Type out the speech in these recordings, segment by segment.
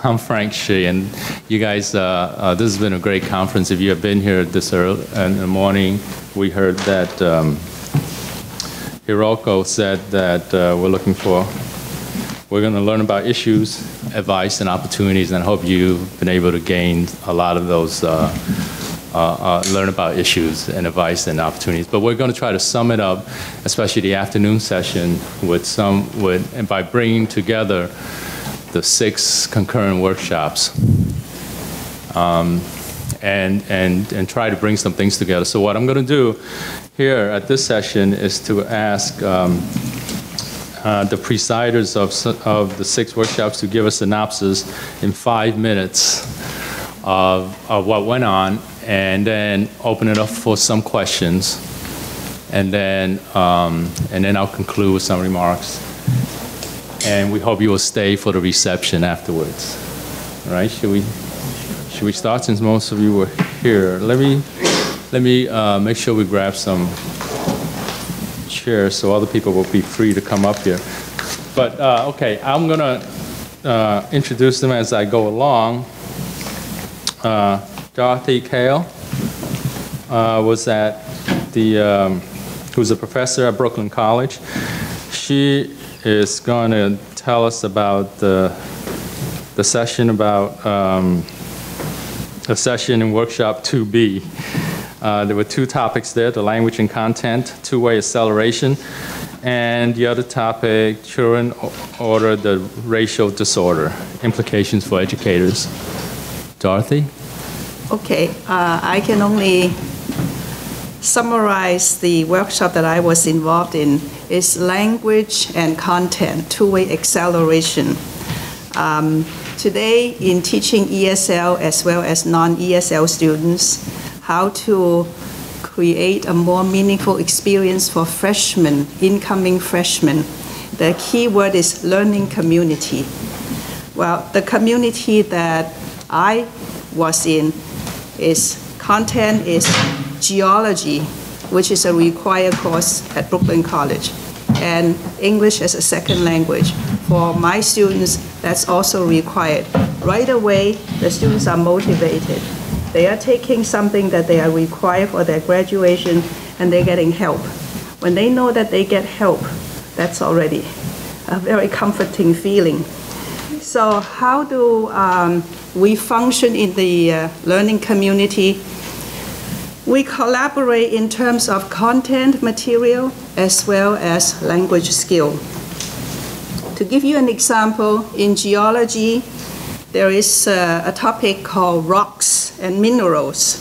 I'm Frank Shi, and you guys, this has been a great conference. If you have been here this early in the morning, we heard that Hiroko said that we're going to learn about issues, advice, and opportunities, and I hope you've been able to gain a lot of those, learn about issues and advice and opportunities. But we're going to try to sum it up, especially the afternoon session, and by bringing together the 6 concurrent workshops, and try to bring some things together. So what I'm going to do here at this session is to ask the presiders of the 6 workshops to give a synopsis in 5 minutes of what went on, and then open it up for some questions, and then I'll conclude with some remarks. And we hope you will stay for the reception afterwards. All right? Should we start, since most of you were here? Let me make sure we grab some chairs so other people will be free to come up here. But okay, I'm gonna introduce them as I go along. Dorothy Kale was at who's a professor at Brooklyn College. She is going to tell us about the session in workshop 2B. There were 2 topics there: the language and content, two-way acceleration, and the other topic, children order the racial disorder, implications for educators. Dorothy? Okay, I can only summarize the workshop that I was involved in. Is language and content, two-way acceleration. Today, in teaching ESL as well as non-ESL students, how to create a more meaningful experience for freshmen, incoming freshmen, the key word is learning community. Well, the community that I was in is content is geology, which is a required course at Brooklyn College, and English as a second language. For my students, that's also required. Right away, the students are motivated. They are taking something that they are required for their graduation, and they're getting help. When they know that they get help, that's already a very comforting feeling. So how do we function in the learning community? We collaborate in terms of content material as well as language skill. To give you an example, in geology, there is a topic called rocks and minerals.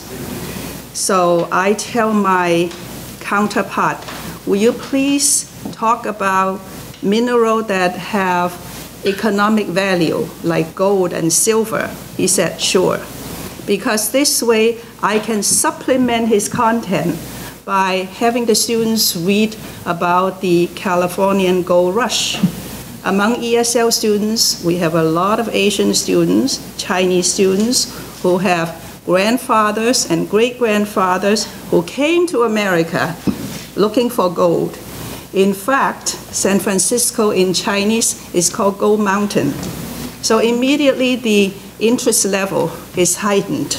So I tell my counterpart, will you please talk about minerals that have economic value, like gold and silver? He said, sure. Because this way, I can supplement his content by having the students read about the Californian gold rush. Among ESL students, we have a lot of Asian students, Chinese students, who have grandfathers and great-grandfathers who came to America looking for gold. In fact, San Francisco in Chinese is called Gold Mountain. So immediately the interest level is heightened.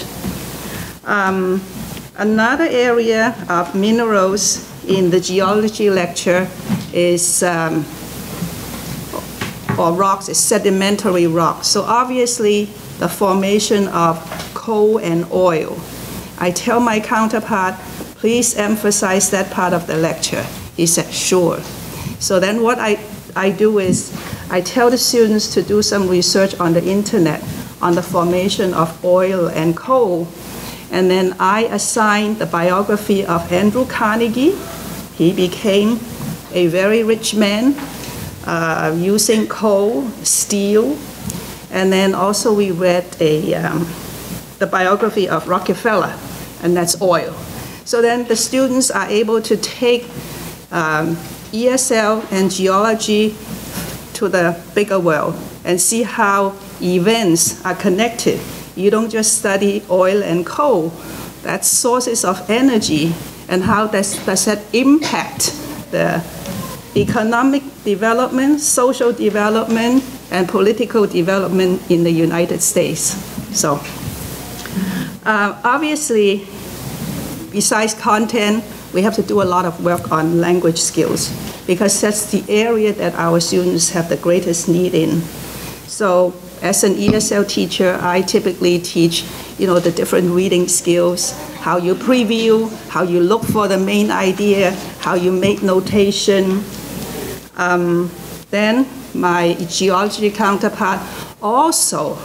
Another area of minerals in the geology lecture is, or rocks, is sedimentary rocks. So obviously the formation of coal and oil. I tell my counterpart, please emphasize that part of the lecture. He said, sure. So then what I do is I tell the students to do some research on the internet on the formation of oil and coal. And then I assign the biography of Andrew Carnegie. He became a very rich man using coal, steel. And then also we read the biography of Rockefeller, and that's oil. So then the students are able to take ESL and geology to the bigger world and see how events are connected. You don't just study oil and coal. That's sources of energy, and how does that impact the economic development, social development, and political development in the United States. So, obviously, besides content, we have to do a lot of work on language skills because that's the area that our students have the greatest need in. So, as an ESL teacher, I typically teach, the different reading skills, how you preview, how you look for the main idea, how you make notation. Then my geology counterpart also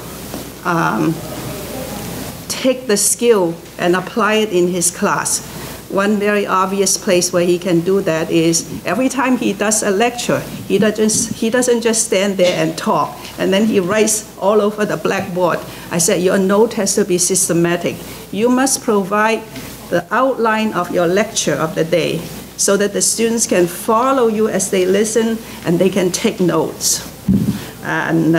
take the skill and apply it in his class. One very obvious place where he can do that is every time he does a lecture, he doesn't just stand there and talk, and then he writes all over the blackboard. I said, your note has to be systematic. You must provide the outline of your lecture of the day so that the students can follow you as they listen and they can take notes. And,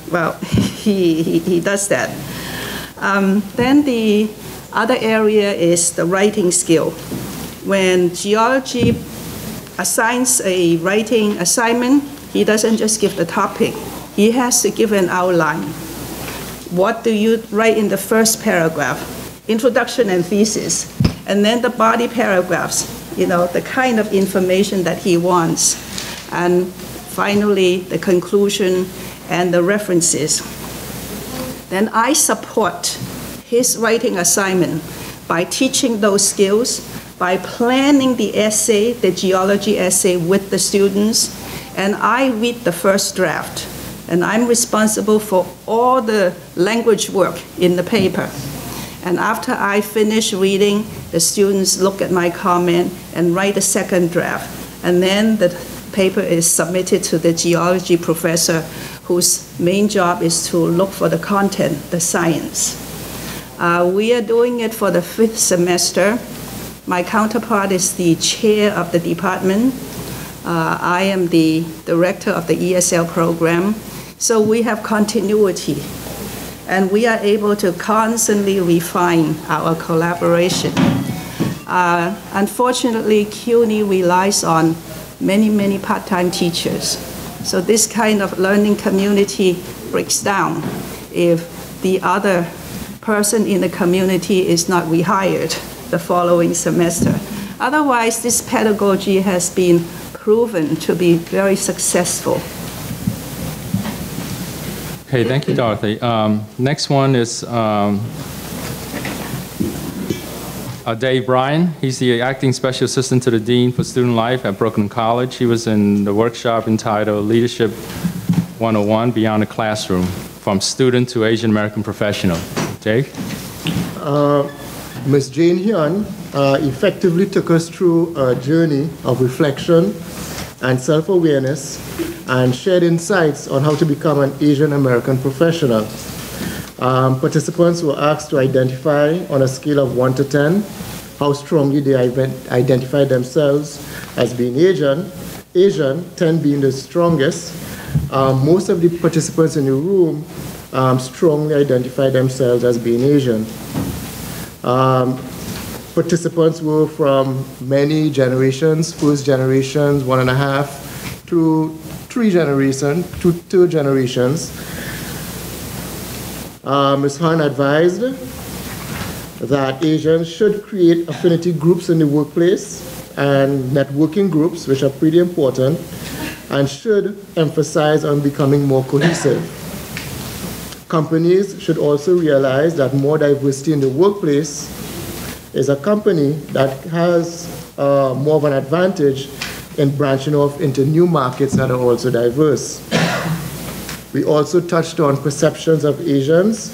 he does that. Then the other area is the writing skill. When geology assigns a writing assignment, he doesn't just give the topic. He has to give an outline. What do you write in the first paragraph? Introduction and thesis. And then the body paragraphs, the kind of information that he wants. And finally, the conclusion and the references. Then I support his writing assignment by teaching those skills, by planning the essay, the geology essay with the students, and I read the first draft. And I'm responsible for all the language work in the paper. And after I finish reading, the students look at my comment and write a second draft. And then the paper is submitted to the geology professor, whose main job is to look for the content, the science. We are doing it for the 5th semester. My counterpart is the chair of the department. I am the director of the ESL program. So we have continuity, and we are able to constantly refine our collaboration. Unfortunately, CUNY relies on many part-time teachers. So this kind of learning community breaks down if the other person in the community is not rehired the following semester. Otherwise, this pedagogy has been proven to be very successful. Okay, thank you, Dorothy. Next one is Dave Bryan. He's the acting special assistant to the dean for student life at Brooklyn College. He was in the workshop entitled Leadership 101 Beyond the Classroom, from student to Asian American professional. Dave? Ms. Jane Hyun effectively took us through a journey of reflection and self-awareness and shared insights on how to become an Asian American professional. Participants were asked to identify on a scale of 1 to 10 how strongly they identify themselves as being Asian, 10 being the strongest. Most of the participants in the room strongly identify themselves as being Asian. Participants were from many generations, first generations, 1.5, to 3 generations, to 2 generations. Ms. Han advised that Asians should create affinity groups in the workplace and networking groups, which are pretty important, and should emphasize on becoming more cohesive. Companies should also realize that more diversity in the workplace is a company that has more of an advantage in branching off into new markets that are also diverse. We also touched on perceptions of Asians.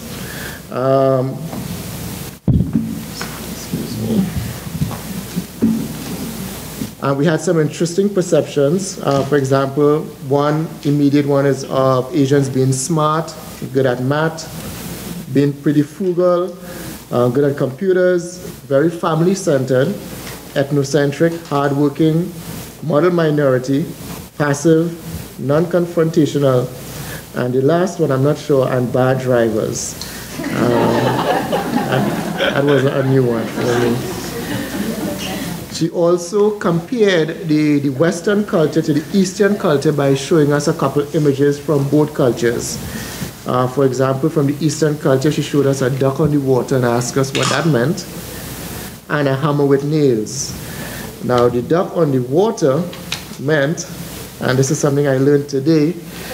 And we had some interesting perceptions. For example, one immediate one is of Asians being smart, good at math, being pretty frugal, good at computers, very family-centered, ethnocentric, hardworking, model minority, passive, non-confrontational, and the last one, I'm not sure, and bad drivers. That was a new one for me. She also compared the Western culture to the Eastern culture by showing us a couple images from both cultures. For example, from the Eastern culture, she showed us a duck on the water and asked us what that meant, and a hammer with nails. Now, the duck on the water meant, and this is something I learned today,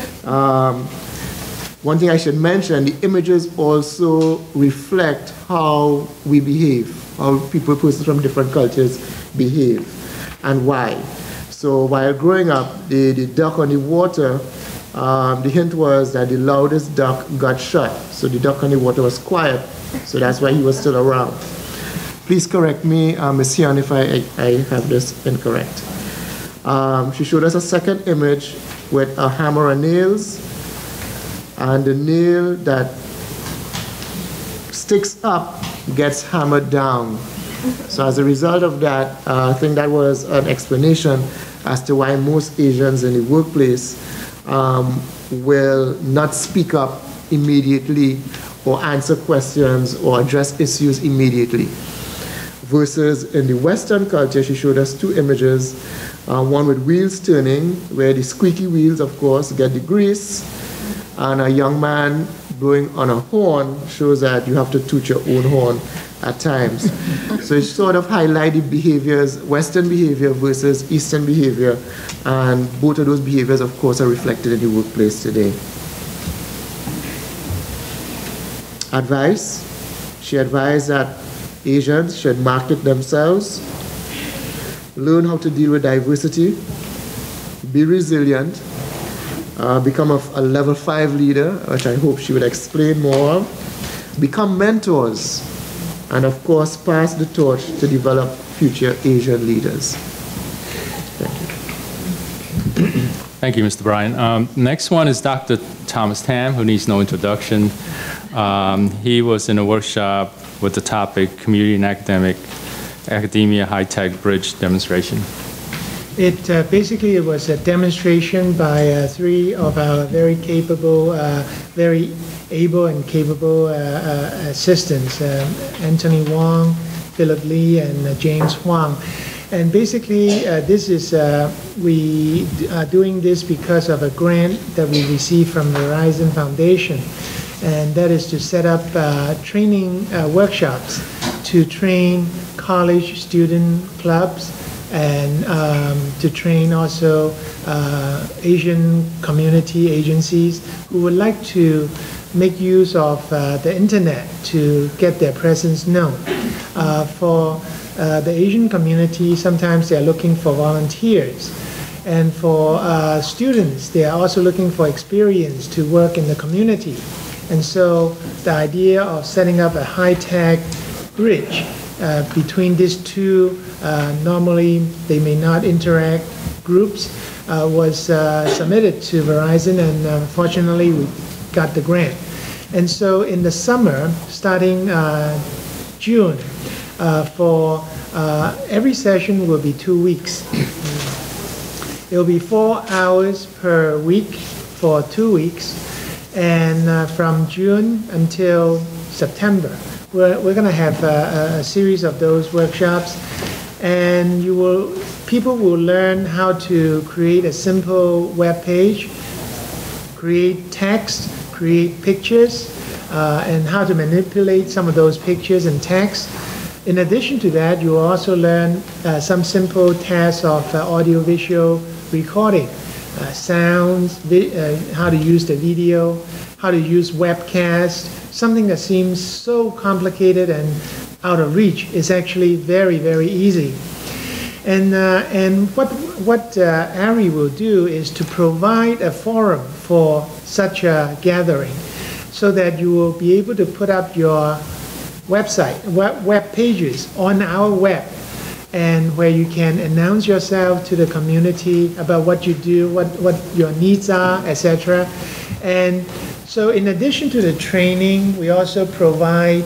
one thing I should mention, the images also reflect how we behave, how persons from different cultures behave, and why. So while growing up, the duck on the water, the hint was that the loudest duck got shot. So the duck on the water was quiet, so that's why he was still around. Please correct me, Ms. Hyun, if I have this incorrect. She showed us a second image with a hammer and nails, and the nail that sticks up gets hammered down. So as a result of that, I think that was an explanation as to why most Asians in the workplace will not speak up immediately or answer questions or address issues immediately. Versus in the Western culture, she showed us two images, one with wheels turning, where the squeaky wheels, of course, get the grease, and a young man blowing on a horn shows that you have to toot your own horn at times. So it sort of highlighted behaviors, Western behavior versus Eastern behavior, and both of those behaviors, of course, are reflected in the workplace today. Advice. She advised that Asians should market themselves, learn how to deal with diversity, be resilient, become a level 5 leader, which I hope she would explain more, become mentors, and of course pass the torch to develop future Asian leaders. Thank you. Thank you, Mr. Bryan. Next one is Dr. Thomas Tam, who needs no introduction. He was in a workshop with the topic Community and Academia High-Tech Bridge Demonstration. Basically, it was a demonstration by 3 of our very capable, very able and capable assistants, Anthony Wong, Philip Lee, and James Huang. And basically, we are doing this because of a grant that we received from the Verizon Foundation, and that is to set up training workshops to train college student clubs and to train also Asian community agencies who would like to make use of the internet to get their presence known. For the Asian community, sometimes they are looking for volunteers. And for students, they are also looking for experience to work in the community. And so the idea of setting up a high-tech bridge between these two, normally they may not interact groups, was submitted to Verizon, and fortunately we got the grant. And so in the summer, starting June, for every session will be 2 weeks. It will be 4 hours per week for 2 weeks, and from June until September, we're going to have a series of those workshops, and people will learn how to create a simple web page, create text, create pictures, and how to manipulate some of those pictures and text. In addition to that, you will also learn some simple tasks of audio-visual recording, sounds, how to use the video, how to use webcast. Something that seems so complicated and out of reach is actually very, very easy. And what ARI will do is to provide a forum for such a gathering, so that you will be able to put up your website, web pages on our web, and where you can announce yourself to the community about what you do, what your needs are, etc. And so in addition to the training, we also provide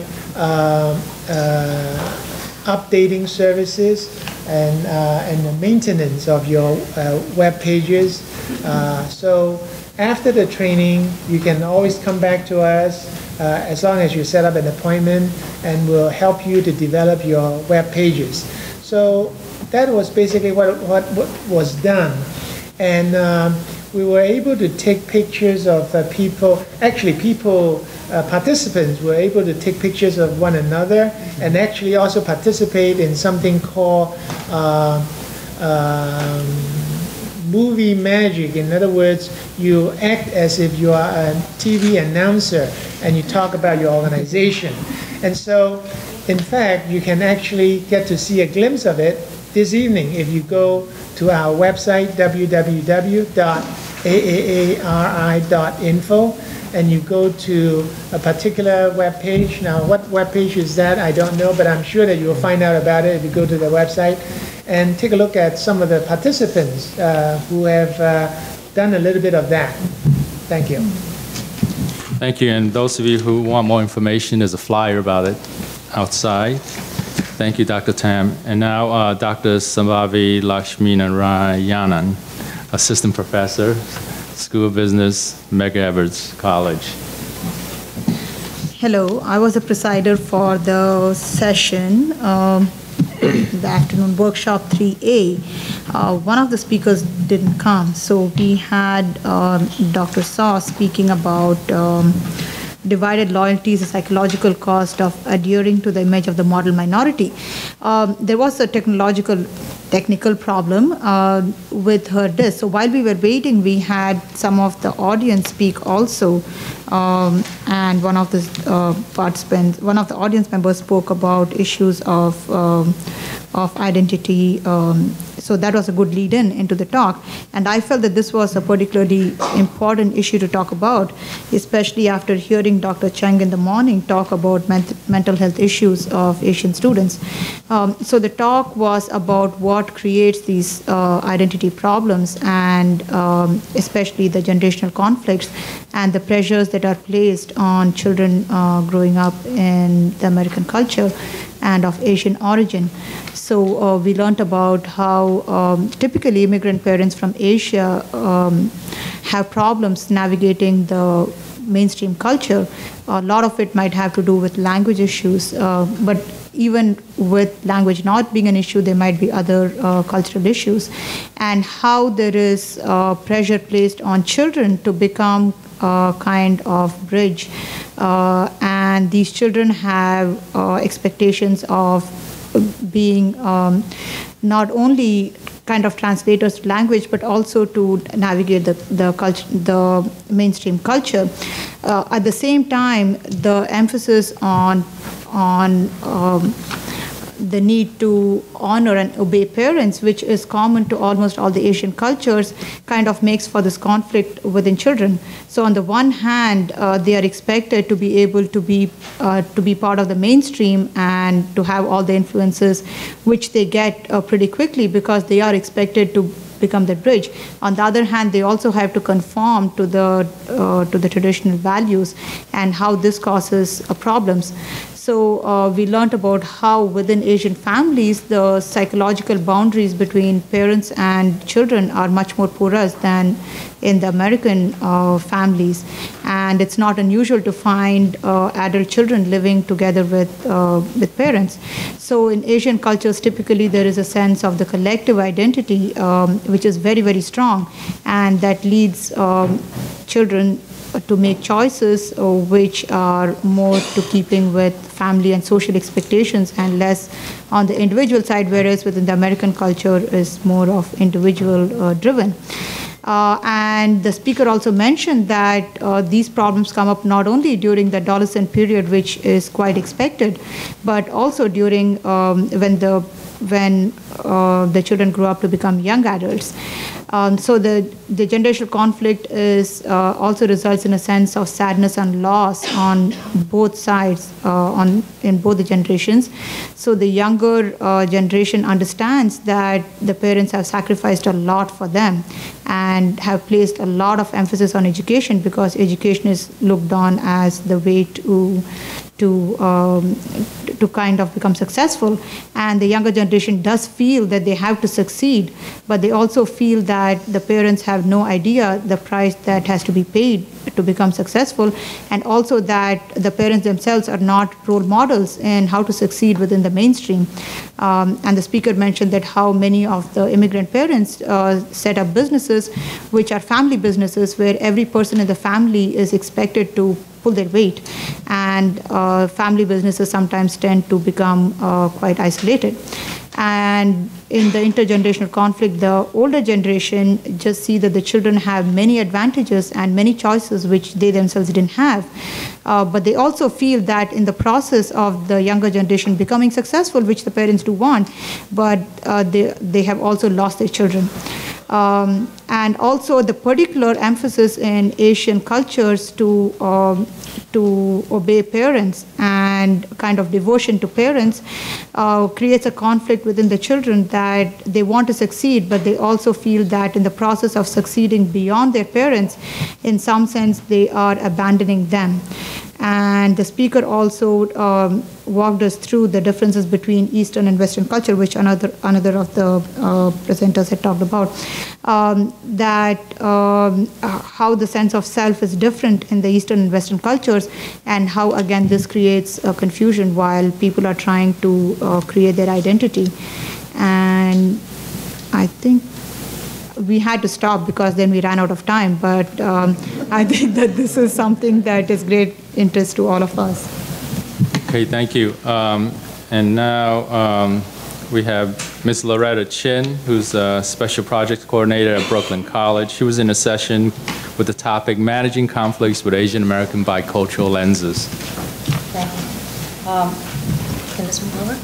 updating services and the maintenance of your web pages. So after the training, you can always come back to us as long as you set up an appointment, and we'll help you to develop your web pages. So that was basically what was done. And we were able to take pictures of people, participants were able to take pictures of one another and actually also participate in something called movie magic. In other words, you act as if you are a TV announcer and you talk about your organization. And so, in fact, you can actually get to see a glimpse of it this evening if you go to our website, www.aaari.info, and you go to a particular web page. Now, what web page is that? I don't know, but I'm sure that you will find out about it if you go to the website and take a look at some of the participants who have done a little bit of that. Thank you. Thank you. And those of you who want more information, there's a flyer about it outside. Thank you, Dr. Tam. And now, Dr. Sambhavi Lakshminarayanan, Assistant Professor, School of Business, Medgar-Evers College. Hello, I was a presider for the session, the afternoon workshop 3A. One of the speakers didn't come, so we had Dr. Saw speaking about divided loyalties, the psychological cost of adhering to the image of the model minority. There was a technical problem with her disc. So while we were waiting, we had some of the audience speak also, and one of the audience members spoke about issues of identity. So that was a good lead-in into the talk. And I felt that this was a particularly important issue to talk about, especially after hearing Dr. Cheng in the morning talk about mental health issues of Asian students. So the talk was about what creates these identity problems, and especially the generational conflicts and the pressures that are placed on children growing up in the American culture and of Asian origin. So we learned about how typically immigrant parents from Asia have problems navigating the mainstream culture. A lot of it might have to do with language issues, but even with language not being an issue, there might be other cultural issues, and how there is pressure placed on children to become a kind of bridge, and these children have expectations of being not only kind of translators to language, but also to navigate the mainstream culture. At the same time, the emphasis on the need to honor and obey parents, which is common to almost all the Asian cultures, kind of makes for this conflict within children. So on the one hand, they are expected to be able to be part of the mainstream and to have all the influences, which they get pretty quickly because they are expected to become the bridge. On the other hand, they also have to conform to the traditional values, and how this causes problems. So we learned about how within Asian families, the psychological boundaries between parents and children are much more porous than in the American families. And it's not unusual to find adult children living together with parents. So in Asian cultures, typically there is a sense of the collective identity, which is very, very strong, and that leads children to make choices which are more to keeping with family and social expectations and less on the individual side, whereas within the American culture is more of individual driven. And the speaker also mentioned that these problems come up not only during the adolescent period, which is quite expected, but also during when the children grow up to become young adults. So the generational conflict is also results in a sense of sadness and loss on both sides, in both the generations. So the younger generation understands that the parents have sacrificed a lot for them and have placed a lot of emphasis on education, because education is looked on as the way to to kind of become successful. And the younger generation does feel that they have to succeed, but they also feel that the parents have no idea the price that has to be paid to become successful, and also that the parents themselves are not role models in how to succeed within the mainstream. And the speaker mentioned that how many of the immigrant parents set up businesses which are family businesses, where every person in the family is expected to pull their weight, and family businesses sometimes tend to become quite isolated. And in the intergenerational conflict, the older generation just see that the children have many advantages and many choices which they themselves didn't have. But they also feel that in the process of the younger generation becoming successful, which the parents do want, but they have also lost their children. And also the particular emphasis in Asian cultures to obey parents and kind of devotion to parents creates a conflict within the children, that they want to succeed, but they also feel that in the process of succeeding beyond their parents, in some sense they are abandoning them. And the speaker also walked us through the differences between Eastern and Western culture, which another of the presenters had talked about, that how the sense of self is different in the Eastern and Western cultures, and how, again, this creates confusion while people are trying to create their identity. And I think we had to stop because then we ran out of time, but I think that this is something that is great interest to all of us. Okay, thank you. And now we have Ms. Loretta Chin, who's a Special Projects Coordinator at Brooklyn College. She was in a session with the topic, Managing Conflicts with Asian American Bicultural Lenses. Thank you. Can this move over?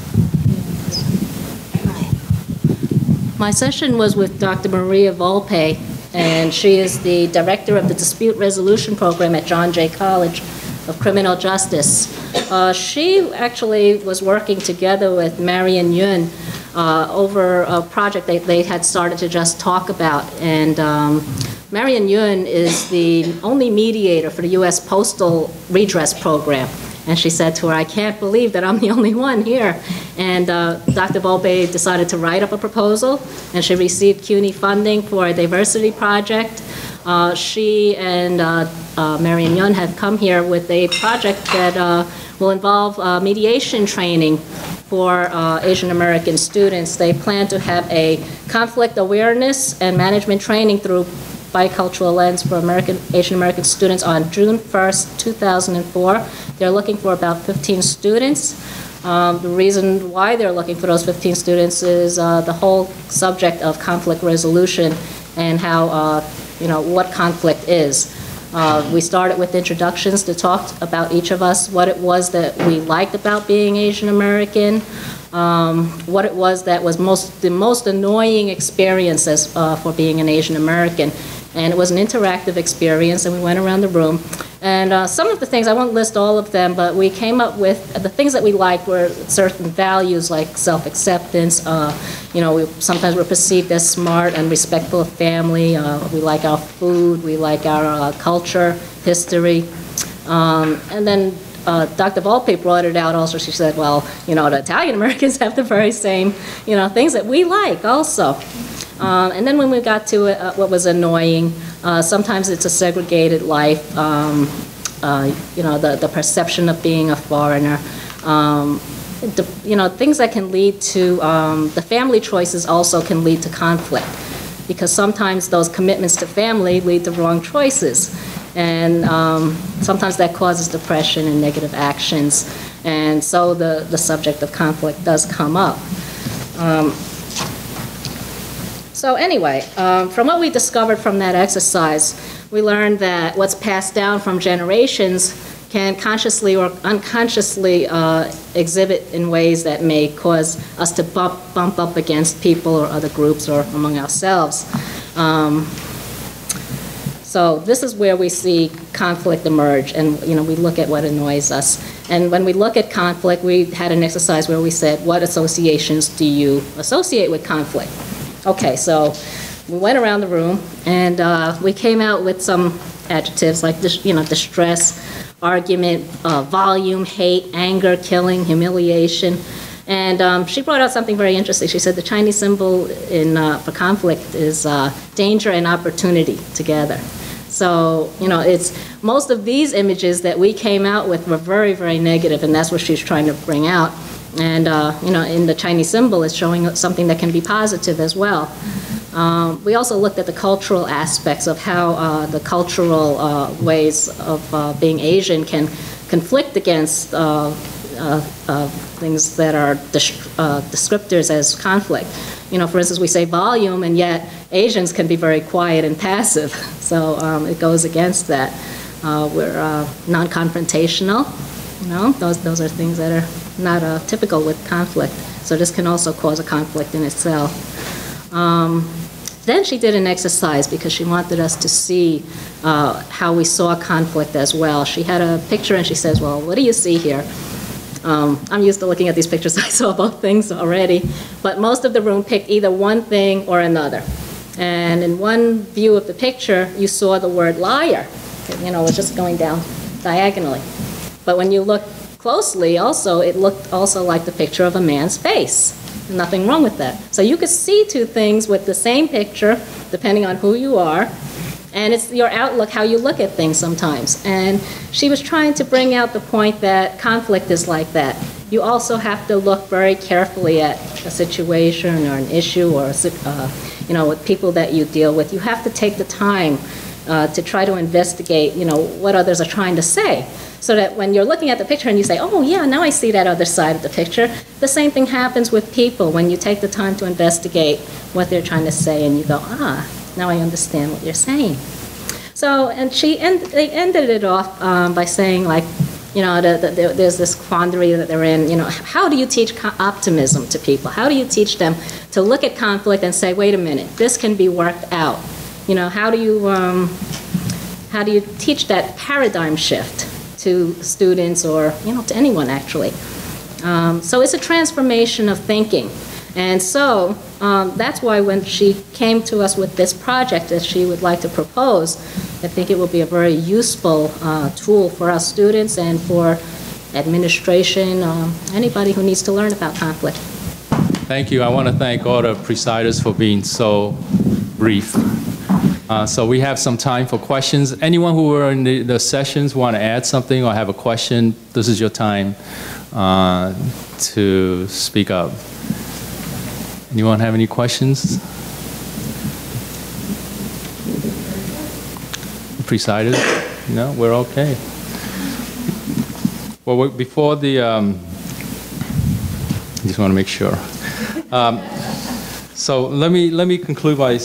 My session was with Dr. Maria Volpe, and she is the director of the Dispute Resolution Program at John Jay College of Criminal Justice. She actually was working together with Marion Yun over a project they had started to just talk about. And Marion Yun is the only mediator for the U.S. Postal Redress Program. And she said to her, I can't believe that I'm the only one here. And Dr. Volpe decided to write up a proposal, and she received CUNY funding for a diversity project. She and Marion Yun have come here with a project that will involve mediation training for Asian American students. They plan to have a conflict awareness and management training through bicultural lens for Asian American students on June 1st, 2004. They're looking for about 15 students. The reason why they're looking for those 15 students is the whole subject of conflict resolution and how, what conflict is. We started with introductions to talk about each of us, what it was that we liked about being Asian American, what it was that was the most annoying experiences for being an Asian American. And it was an interactive experience, and we went around the room. And some of the things, I won't list all of them, but we came up with, the things that we liked were certain values like self-acceptance. Sometimes we're perceived as smart and respectful of family. We like our food, we like our culture, history. And then Dr. Volpe brought it out also. She said, well, the Italian Americans have the very same, things that we like also. And then when we got to what was annoying, sometimes it's a segregated life, the perception of being a foreigner, things that can lead to, the family choices also can lead to conflict, because sometimes those commitments to family lead to wrong choices. And sometimes that causes depression and negative actions. And so the subject of conflict does come up. So anyway, from what we discovered from that exercise, we learned that what's passed down from generations can consciously or unconsciously exhibit in ways that may cause us to bump up against people or other groups or among ourselves. So this is where we see conflict emerge, and we look at what annoys us. And when we look at conflict, we had an exercise where we said, what associations do you associate with conflict? Okay, so we went around the room, and we came out with some adjectives like, distress, argument, volume, hate, anger, killing, humiliation. And she brought out something very interesting. She said the Chinese symbol for conflict is danger and opportunity together. So, it's most of these images that we came out with were very, very negative, and that's what she's trying to bring out. And, in the Chinese symbol, it's showing something that can be positive as well. We also looked at the cultural aspects of how the cultural ways of being Asian can conflict against things that are descriptors as conflict. For instance, we say volume, and yet Asians can be very quiet and passive. So it goes against that. We're non-confrontational. Those are things that are not typical with conflict. So this can also cause a conflict in itself. Then she did an exercise because she wanted us to see how we saw conflict as well. She had a picture and she says, well, what do you see here? I'm used to looking at these pictures. I saw both things already. But most of the room picked either one thing or another. And in one view of the picture, you saw the word liar. It was just going down diagonally. But when you look closely, also, it looked also like the picture of a man's face. Nothing wrong with that. So you could see two things with the same picture, depending on who you are. And it's your outlook, how you look at things sometimes. And she was trying to bring out the point that conflict is like that. You also have to look very carefully at a situation or an issue or, with people that you deal with. You have to take the time to try to investigate, what others are trying to say. So that when you're looking at the picture and you say, oh yeah, now I see that other side of the picture, the same thing happens with people when you take the time to investigate what they're trying to say and you go, now I understand what you're saying. So, and they ended it off by saying, like, there's this quandary that they're in, how do you teach optimism to people? How do you teach them to look at conflict and say, wait a minute, this can be worked out? How do you teach that paradigm shift to students or, to anyone actually? So it's a transformation of thinking. And so that's why when she came to us with this project that she would like to propose, I think it will be a very useful tool for our students and for administration, anybody who needs to learn about conflict. Thank you. I want to thank all the presiders for being so brief. So we have some time for questions. Anyone who were in the sessions want to add something or have a question, this is your time to speak up. Anyone have any questions? Presiders? No, we're okay. Well, before the, I just want to make sure. So let me conclude by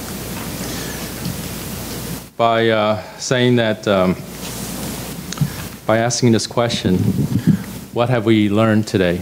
saying that, by asking this question, what have we learned today?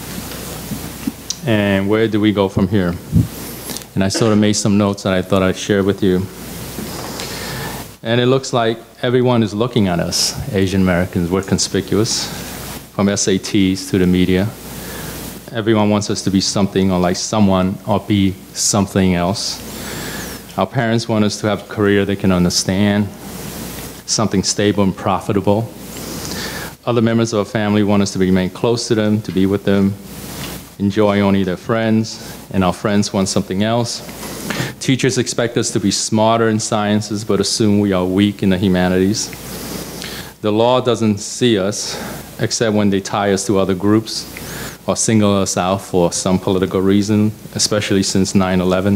And where do we go from here? And I sort of made some notes that I thought I'd share with you. And it looks like everyone is looking at us, Asian Americans. We're conspicuous, from SATs to the media. Everyone wants us to be something or like someone or be something else. Our parents want us to have a career they can understand, something stable and profitable. Other members of our family want us to remain close to them, to be with them, enjoy only their friends, and our friends want something else. Teachers expect us to be smarter in sciences, but assume we are weak in the humanities. The law doesn't see us, except when they tie us to other groups or single us out for some political reason, especially since 9/11.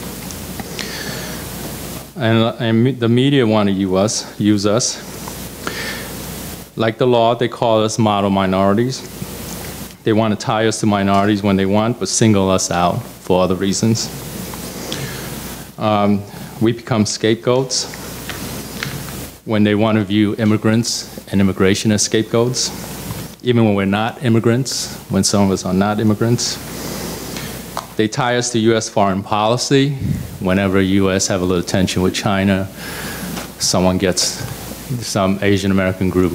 And the media want to use us. Like the law, they call us model minorities. They want to tie us to minorities when they want, but single us out for other reasons. We become scapegoats when they want to view immigrants and immigration as scapegoats, even when we're not immigrants, when some of us are not immigrants. They tie us to U.S. foreign policy. Whenever U.S. have a little tension with China, some Asian American group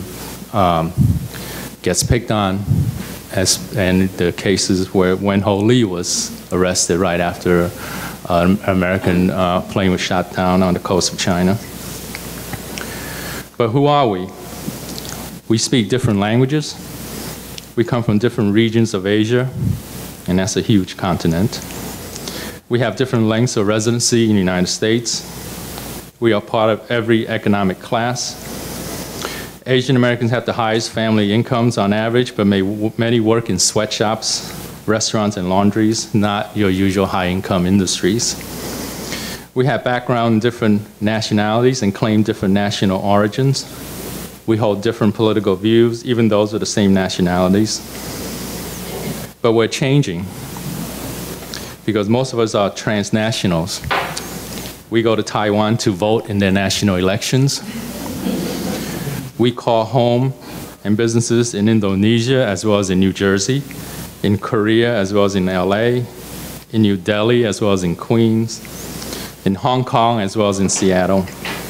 gets picked on, and the cases where when Ho Lee was arrested right after an American plane was shot down on the coast of China. But who are we? We speak different languages. We come from different regions of Asia, and that's a huge continent. We have different lengths of residency in the United States. We are part of every economic class. Asian Americans have the highest family incomes on average, but many work in sweatshops, restaurants, and laundries, not your usual high-income industries. We have background in different nationalities and claim different national origins. We hold different political views, even those with the same nationalities. But we're changing, because most of us are transnationals. We go to Taiwan to vote in their national elections. We call home and businesses in Indonesia as well as in New Jersey, in Korea as well as in LA, in New Delhi as well as in Queens, in Hong Kong as well as in Seattle.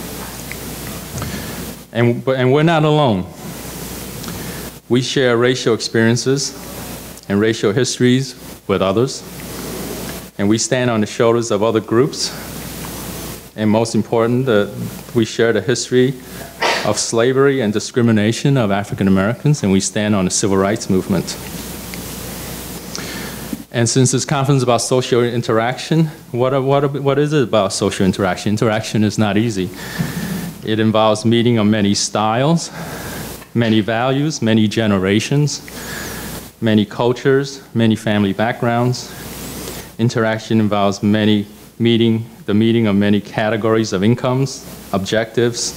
And we're not alone. We share racial experiences and racial histories with others, and we stand on the shoulders of other groups. And most important, we share the history of slavery and discrimination of African Americans, and we stand on the civil rights movement. And since this conference is about social interaction, what is it about social interaction? Interaction is not easy. It involves meeting of many styles, many values, many generations, many cultures, many family backgrounds. Interaction involves the meeting of many categories of incomes, objectives,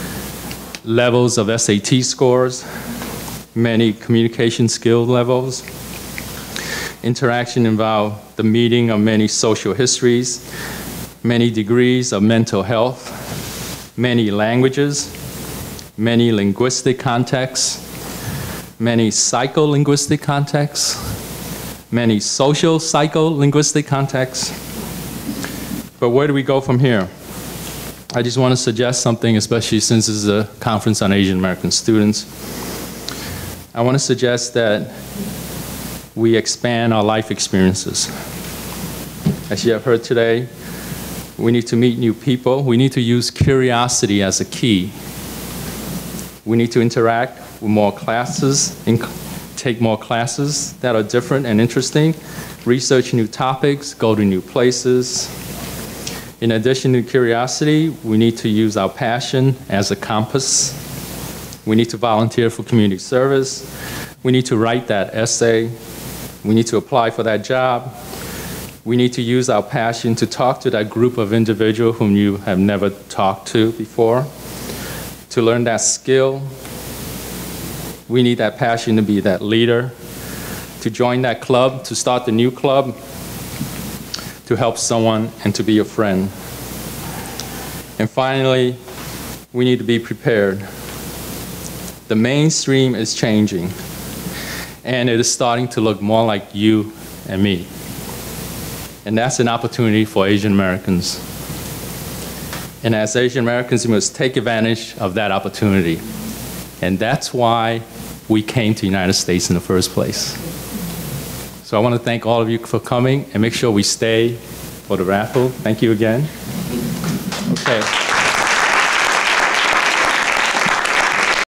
levels of SAT scores, many communication skill levels. Interaction involves the meeting of many social histories, many degrees of mental health, many languages, many linguistic contexts, many psycholinguistic contexts, many social psycholinguistic contexts. But where do we go from here? I just want to suggest something, especially since this is a conference on Asian American students. I want to suggest that we expand our life experiences. As you have heard today, we need to meet new people. We need to use curiosity as a key. We need to interact with more classes, take more classes that are different and interesting, research new topics, go to new places. In addition to curiosity, we need to use our passion as a compass. We need to volunteer for community service. We need to write that essay. We need to apply for that job. We need to use our passion to talk to that group of individuals whom you have never talked to before, to learn that skill. We need that passion to be that leader, to join that club, to start the new club, to help someone, and to be a friend. And finally, we need to be prepared. The mainstream is changing, and it is starting to look more like you and me. And that's an opportunity for Asian Americans. And as Asian Americans, we must take advantage of that opportunity. And that's why we came to the United States in the first place. So I want to thank all of you for coming, and make sure we stay for the raffle. Thank you again. Okay.